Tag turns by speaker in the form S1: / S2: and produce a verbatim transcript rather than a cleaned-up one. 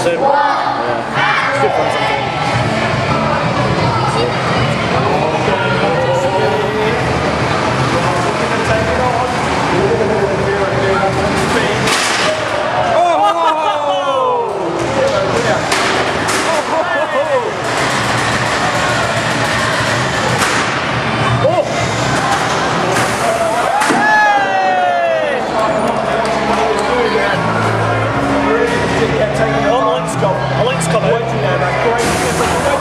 S1: soon. Yeah. It's good fun sometimes.
S2: I like Scott. I like Scott. Wedgie now, that's great.